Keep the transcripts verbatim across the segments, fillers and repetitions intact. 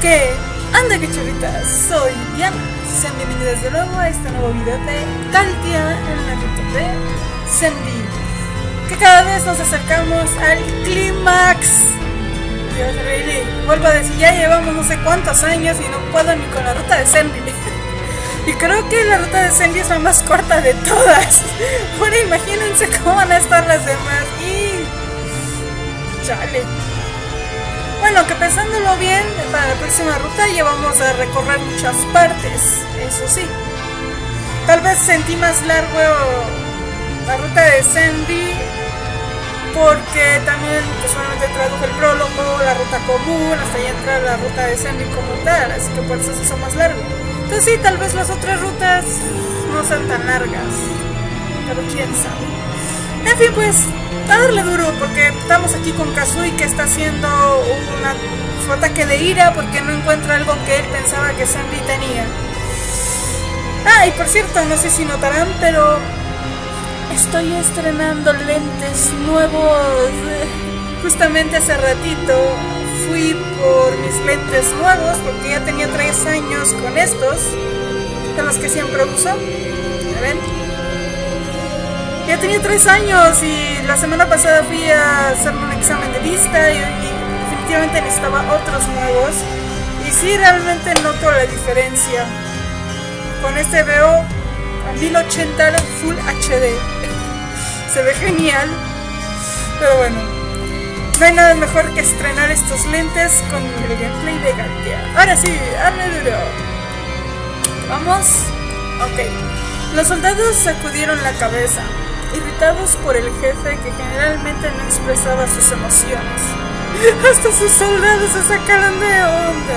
que anda que choritas, soy Diana. Sean bienvenidos de nuevo a este nuevo video de Caltia en la ruta de Senri, que cada vez nos acercamos al clímax. Dios, really, vuelvo a decir, ya llevamos no sé cuántos años y no puedo ni con la ruta de Senri. Y creo que la ruta de Senri es la más corta de todas. Ahora imagínense cómo van a estar las demás. Y chale. Bueno, que pensándolo bien, para la próxima ruta ya vamos a recorrer muchas partes, eso sí. Tal vez sentí más largo la ruta de Senri porque también pues, solamente tradujo el prólogo, la ruta común, hasta ya entrar a la ruta de Senri como tal, así que por eso se hizo más largo. Entonces sí, tal vez las otras rutas no sean tan largas, pero quién sabe. En fin, pues a darle duro porque estamos aquí con Kazui, que está haciendo una, su ataque de ira porque no encuentra algo que él pensaba que Senri tenía. Ah, y por cierto, no sé si notarán, pero estoy estrenando lentes nuevos. Justamente hace ratito fui por mis lentes nuevos porque ya tenía tres años con estos, de los que siempre uso. ¿Ya ven? Ya tenía tres años y la semana pasada fui a hacerme un examen de vista y, y definitivamente necesitaba otros nuevos. Y sí, realmente noto la diferencia. Con este veo a mil ochenta Full H D. Se ve genial. Pero bueno, no hay nada mejor que estrenar estos lentes con el gameplay de Caltia. Ahora sí, hazme duro. Vamos. Ok. Los soldados sacudieron la cabeza, irritados por el jefe que generalmente no expresaba sus emociones. Hasta sus soldados se sacaron de onda.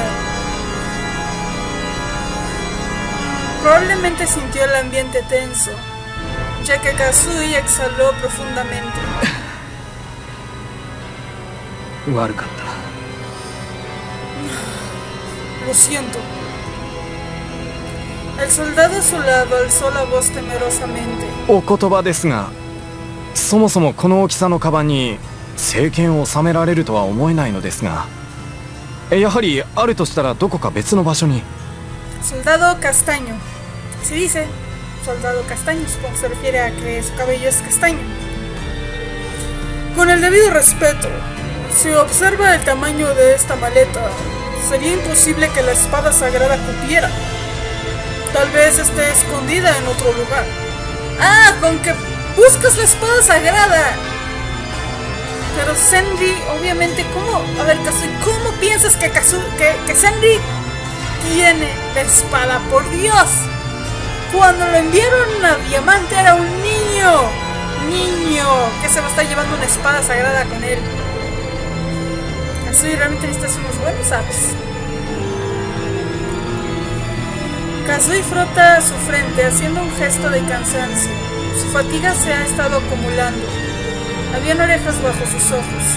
Probablemente sintió el ambiente tenso, ya que Kazui exhaló profundamente. Lo siento. El soldado a su lado alzó la voz temerosamente. お言葉ですが、そもそもこの大きさのカバンに政権を収められるとは思えないのですが、やはりあるとしたらどこか別の場所に。 Soldado castaño. Se dice soldado castaño, supongo que se refiere a que su cabello es castaño. Con el debido respeto, si observa el tamaño de esta maleta, sería imposible que la espada sagrada cupiera. Tal vez esté escondida en otro lugar. Ah, con que buscas la espada sagrada. Pero Senri, obviamente, ¿cómo? A ver, Kazui, ¿cómo piensas que, Kazui, que, que Senri tiene la espada? Por Dios. Cuando lo enviaron a Diamante era un niño. Niño. Que se va a estar llevando una espada sagrada con él. Kazui realmente necesitas unos buenos apps. Kazui frota su frente haciendo un gesto de cansancio. Su fatiga se ha estado acumulando. Habían orejas bajo sus ojos.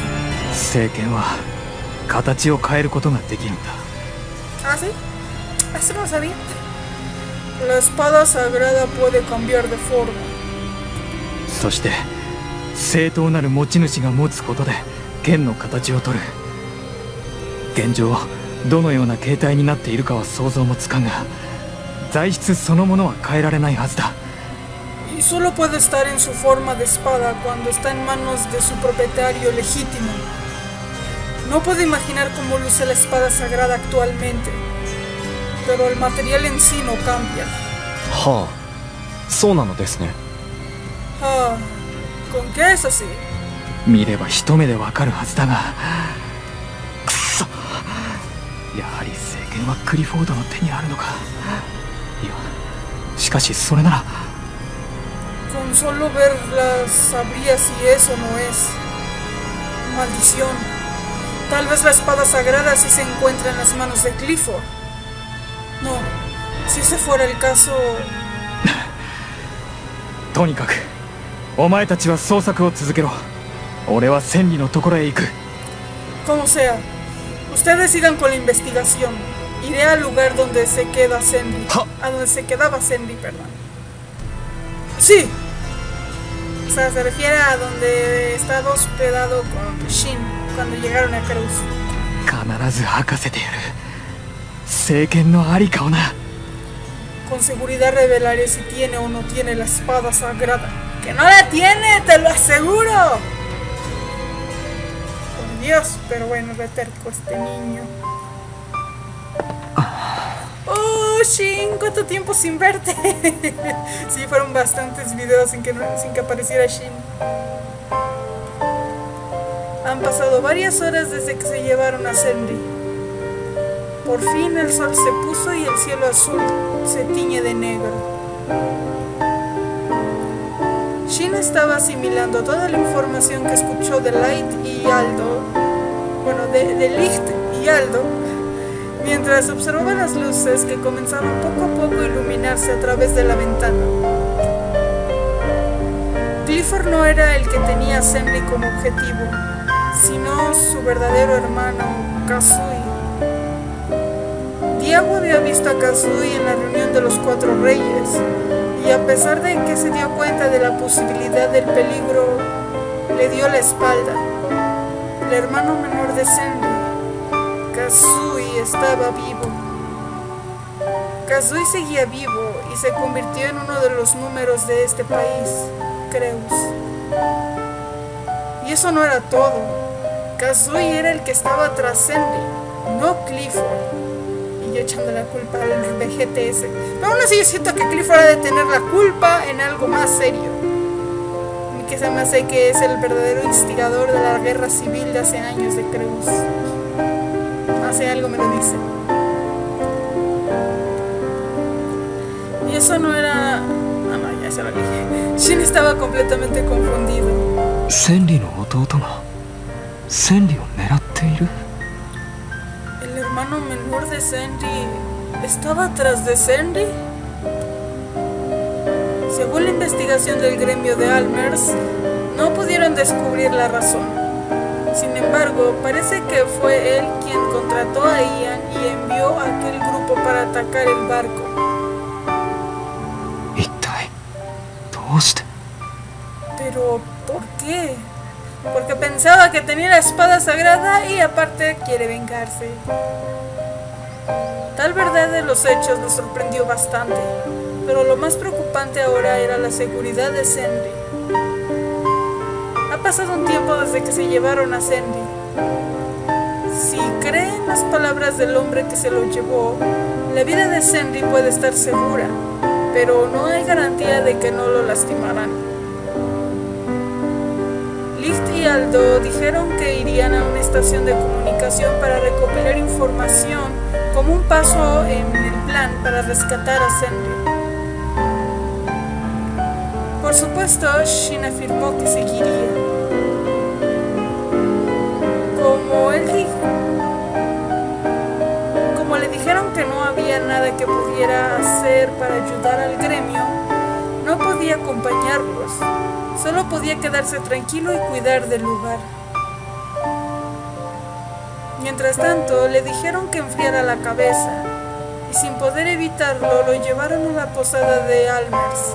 ¿Ah, sí? Eso no lo sabía. La espada sagrada puede cambiar de forma. そして正当なる持ち主が持つことで剣の形を取る。現状どのような形態になっているかは想像もつかんが、材質そのものは変えられないはずだ。 Y solo puede estar en su forma de espada cuando está en manos de su propietario legítimo. No puedo imaginar cómo luce la espada sagrada actualmente, pero el material en sí no cambia. はあ、そうなのですね。 Ah, ¿con qué es así? 見れば一目でわかるはずだが、くそ、やはり政権はクリフォードの手にあるのか。いや、しかしそれなら。 Con solo verlas sabría si eso no es maldición. Tal vez la espada sagrada sí se encuentra en las manos de Clifford. No, si ese fuera el caso... とにかくお前たちは捜索を続けろ。俺は千里のところへ行く。 Como sea, ustedes sigan con la investigación. Iré al lugar donde se queda Senri. A donde se quedaba Senri, perdón. Sí. O sea, se refiere a donde estaba hospedado con Shin cuando llegaron a Cruz. 必ず吐かせてやる。 聖剣のありかをな。 Con seguridad revelaré si tiene o no tiene la espada sagrada. ¡Que no la tiene! ¡Te lo aseguro! Por Dios, pero bueno, reterco este niño. ¡Oh, Shin! ¿Cuánto tiempo sin verte? Sí, fueron bastantes videos sin que, no, sin que apareciera Shin. Han pasado varias horas desde que se llevaron a Senri. Por fin el sol se puso y el cielo azul se tiñe de negro. Shin estaba asimilando toda la información que escuchó de Light y Aldo, bueno, de, de Licht y Aldo, mientras observaba las luces que comenzaban poco a poco a iluminarse a través de la ventana. Clifford no era el que tenía a Senri como objetivo, sino su verdadero hermano, Kazui. Diego había visto a Kazui en la reunión de los Cuatro Reyes, y a pesar de que se dio cuenta de la posibilidad del peligro, le dio la espalda. El hermano menor de Senri, Kazui, estaba vivo. Kazui seguía vivo y se convirtió en uno de los números de este país, Creus. Y eso no era todo. Kazui era el que estaba tras Senri, no Clifford. Y yo echando la culpa al V G T S. Pero aún así yo siento que Clifford ha de tener la culpa en algo más serio. Y que se me hace que es el verdadero instigador de la guerra civil de hace años de Creus. Hace algo me lo dice. Y eso no era... Ah, no, ya se lo dije. Shin estaba completamente confundido. Senri no弟がSenriを狙っている? ¿El hermano menor de Senri estaba atrás de Senri? Según la investigación del gremio de Almers, no pudieron descubrir la razón. Sin embargo, parece que fue él quien contrató a Ian y envió a aquel grupo para atacar el barco. Pero, ¿por qué? Porque pensaba que tenía la espada sagrada y aparte quiere vengarse. Tal verdad de los hechos nos sorprendió bastante, pero lo más preocupante ahora era la seguridad de Senri. Ha pasado un tiempo desde que se llevaron a Senri. Si creen las palabras del hombre que se lo llevó, la vida de Senri puede estar segura, pero no hay garantía de que no lo lastimarán. Licht y Aldo dijeron que irían a una estación de comunicación para recopilar información como un paso en el plan para rescatar a Senri. Por supuesto, Shin afirmó que seguiría. Como él dijo, como le dijeron que no había nada que pudiera hacer para ayudar al gremio, no podía acompañarlos. Solo podía quedarse tranquilo y cuidar del lugar. Mientras tanto, le dijeron que enfriara la cabeza, y sin poder evitarlo, lo llevaron a la posada de Almers.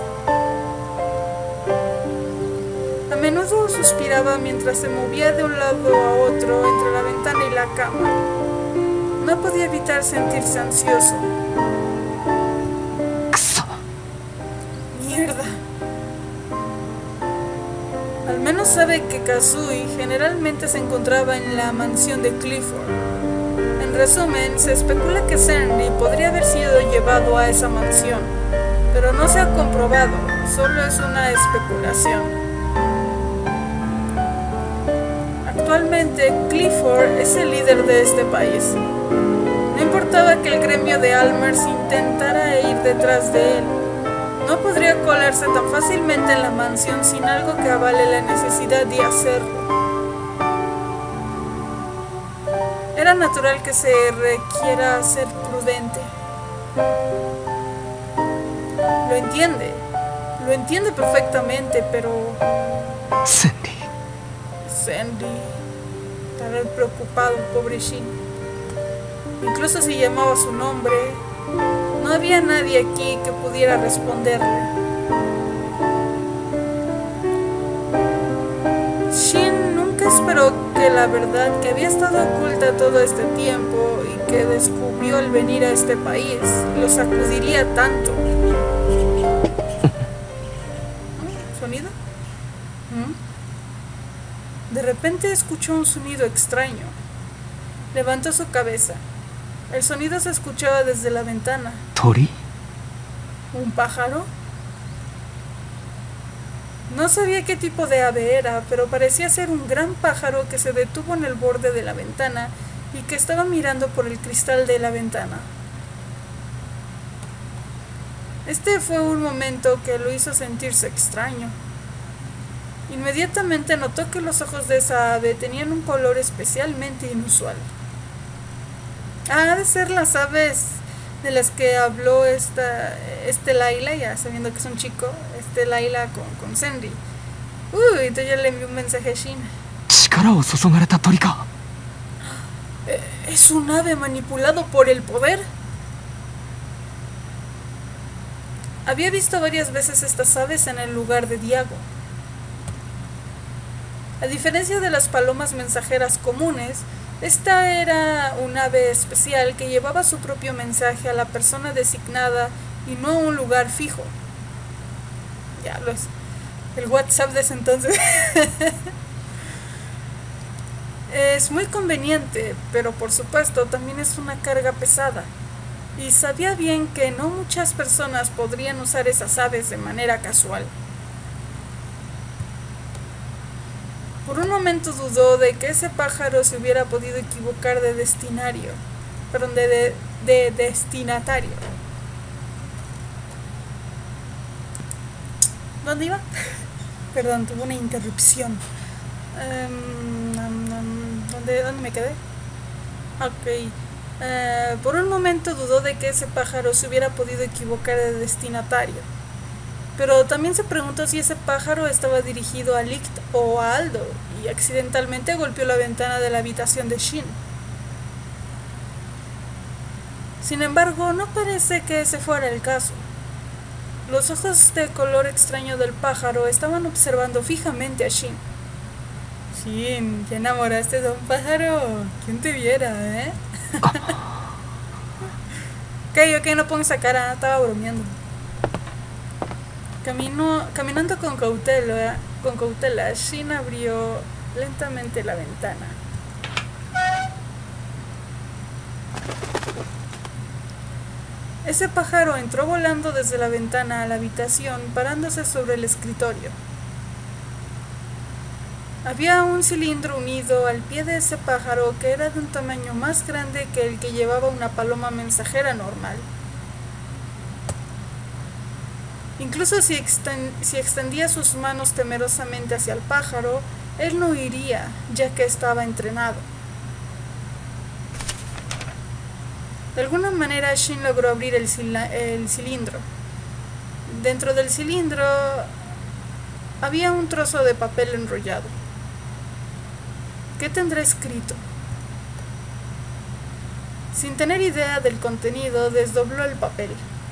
A menudo suspiraba mientras se movía de un lado a otro entre la ventana y la cama. No podía evitar sentirse ansioso. Mierda. Al menos sabe que Kazui generalmente se encontraba en la mansión de Clifford. En resumen, se especula que Senri podría haber sido llevado a esa mansión, pero no se ha comprobado, solo es una especulación. Actualmente, Clifford es el líder de este país. No importaba que el gremio de Almers intentara ir detrás de él. No podría colarse tan fácilmente en la mansión sin algo que avale la necesidad de hacerlo. Era natural que se requiera ser prudente. Lo entiende, lo entiende perfectamente, pero... Senri. Senri. Estará preocupado, pobre Shin. Incluso si llamaba su nombre, no había nadie aquí que pudiera responderle. Shin nunca esperó que la verdad que había estado oculta todo este tiempo y que descubrió al venir a este país lo sacudiría tanto. ¿Sonido? ¿Mm? De repente escuchó un sonido extraño. Levantó su cabeza. El sonido se escuchaba desde la ventana. ¿Tori? ¿Un pájaro? No sabía qué tipo de ave era, pero parecía ser un gran pájaro que se detuvo en el borde de la ventana y que estaba mirando por el cristal de la ventana. Este fue un momento que lo hizo sentirse extraño. Inmediatamente notó que los ojos de esa ave tenían un color especialmente inusual. Ah, ha de ser las aves de las que habló esta, este Layla, ya sabiendo que es un chico, este Layla con, con Senri. Uy, entonces ya le envió un mensaje a Shin. ¿Es un ave manipulado por el poder? Había visto varias veces estas aves en el lugar de Diago. A diferencia de las palomas mensajeras comunes, esta era un ave especial que llevaba su propio mensaje a la persona designada y no a un lugar fijo. Ya lo es. El WhatsApp de ese entonces. Es muy conveniente, pero por supuesto también es una carga pesada. Y sabía bien que no muchas personas podrían usar esas aves de manera casual. Por un momento dudó de que ese pájaro se hubiera podido equivocar de destinario, perdón, de, de, de destinatario. ¿Dónde iba? Perdón, tuve una interrupción. Um, um, um, ¿dónde, ¿Dónde me quedé? Ok. Uh, por un momento dudó de que ese pájaro se hubiera podido equivocar de destinatario. Pero también se preguntó si ese pájaro estaba dirigido a Licht o a Aldo, y accidentalmente golpeó la ventana de la habitación de Shin. Sin embargo, no parece que ese fuera el caso. Los ojos de color extraño del pájaro estaban observando fijamente a Shin. Shin, ¿te enamoraste de un pájaro? ¿Quién te viera, eh? Ok, ok, no pongo esa cara, estaba bromeando. Camino, caminando con cautela, con cautela, Shin abrió lentamente la ventana. Ese pájaro entró volando desde la ventana a la habitación, parándose sobre el escritorio. Había un cilindro unido al pie de ese pájaro que era de un tamaño más grande que el que llevaba una paloma mensajera normal. Incluso si, extend, si extendía sus manos temerosamente hacia el pájaro, él no iría, ya que estaba entrenado. De alguna manera, Shin logró abrir el, el cilindro. Dentro del cilindro había un trozo de papel enrollado. ¿Qué tendrá escrito? Sin tener idea del contenido, desdobló el papel.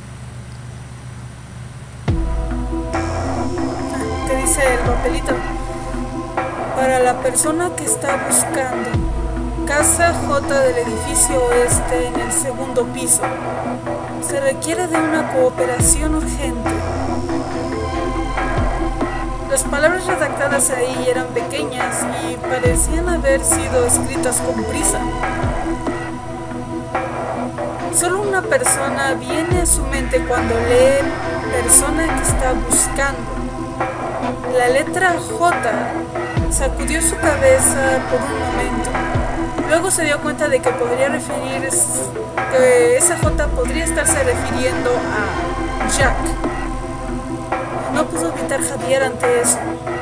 ¿Qué dice el papelito? Para la persona que está buscando Casa J del edificio oeste en el segundo piso, se requiere de una cooperación urgente. Las palabras redactadas ahí eran pequeñas y parecían haber sido escritas con prisa. Solo una persona viene a su mente cuando lee persona que está buscando. La letra J sacudió su cabeza por un momento. Luego se dio cuenta de que podría referir que esa J podría estarse refiriendo a Jack. No pudo evitar jadear ante eso.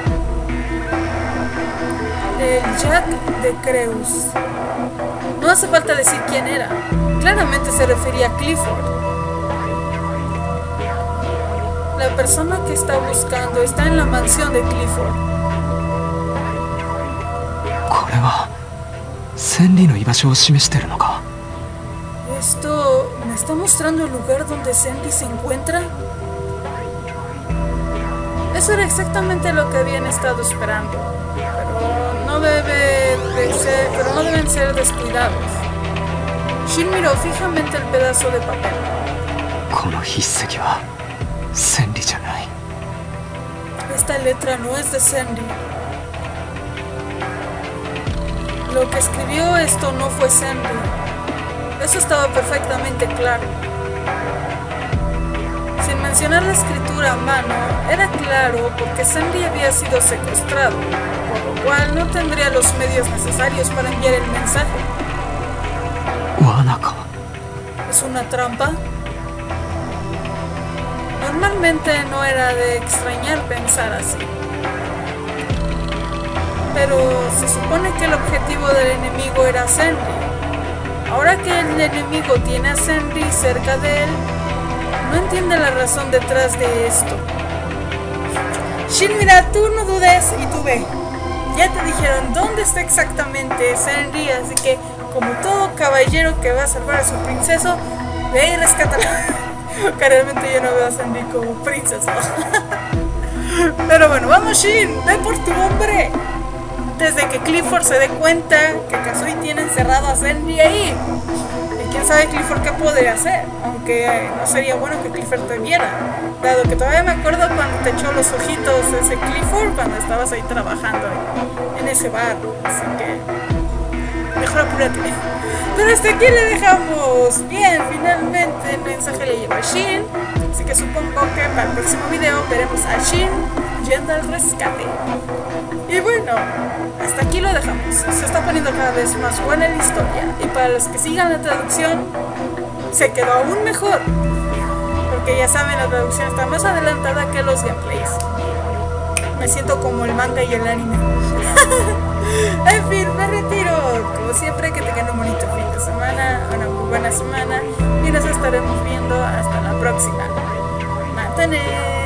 El Jack de Creus. No hace falta decir quién era. Claramente se refería a Clifford. La persona que está buscando está en la mansión de Clifford. ¿Esto me está mostrando el lugar donde Senri se encuentra? Eso era exactamente lo que habían estado esperando, pero no debe de ser, pero no deben ser descuidados. Shin miró fijamente el pedazo de papel. この筆跡は千里じゃない。 Esta letra no es de Senri. Lo que escribió esto no fue Senri. Eso estaba perfectamente claro. Sin mencionar la escritura a mano, era claro porque Senri había sido secuestrado, por lo cual no tendría los medios necesarios para enviar el mensaje. ¿Wanaka? ¿Es una trampa? Normalmente no era de extrañar pensar así. Pero se supone que el objetivo del enemigo era Senri. Ahora que el enemigo tiene a Senri cerca de él, no entiende la razón detrás de esto. Shin, mira, tú no dudes y tú ve. Ya te dijeron dónde está exactamente Senri, así que como todo caballero que va a salvar a su princeso, ve y rescátala. Que realmente yo no veo a Senri como princesa. Pero bueno, vamos Shin, ve por tu hombre. Desde que Clifford se dé cuenta que Kazooie tiene encerrado a Senri ahí. Y quién sabe Clifford qué podría hacer. Aunque eh, no sería bueno que Clifford te viera. Dado que todavía me acuerdo cuando te echó los ojitos ese Clifford cuando estabas ahí trabajando en ese bar. Así que mejor apúrate. Pero hasta aquí le dejamos. Bien, finalmente el mensaje le llegó a Shin. Así que supongo que para el próximo video veremos a Shin yendo al rescate. Y bueno, hasta aquí lo dejamos. Se está poniendo cada vez más buena la historia. Y para los que sigan la traducción, se quedó aún mejor. Porque ya saben, la traducción está más adelantada que los gameplays. Me siento como el manga y el anime. En fin, me retiro. Como siempre, que tengan un bonito fin de semana, una muy buena semana. Y nos estaremos viendo hasta la próxima. Mátane.